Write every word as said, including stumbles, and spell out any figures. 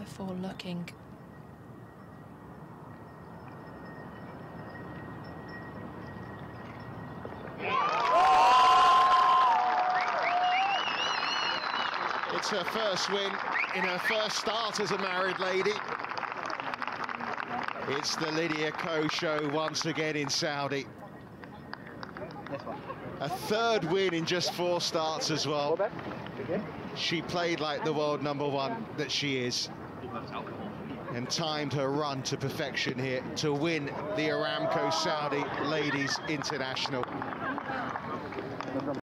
before looking. It's her first win in her first start as a married lady. It's the Lydia Ko show once again in Saudi. A third win in just four starts as well. She played like the world number one that she is and timed her run to perfection here to win the Aramco Saudi Ladies International.